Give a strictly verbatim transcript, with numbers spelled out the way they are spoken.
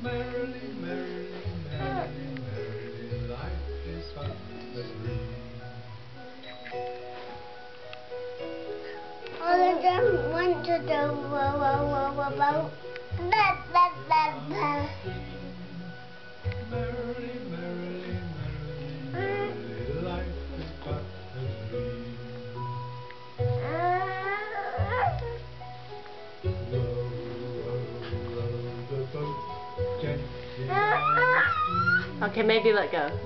Merrily, merrily, merrily, merrily, life is but a dream. I just want to do whoa, whoa, whoa, whoa, whoa. Ba, ba, ba, ba. Merrily, merrily, merrily, merrily, life is but a dream. Row, row, row the boat gently down the stream. Okay, maybe let go.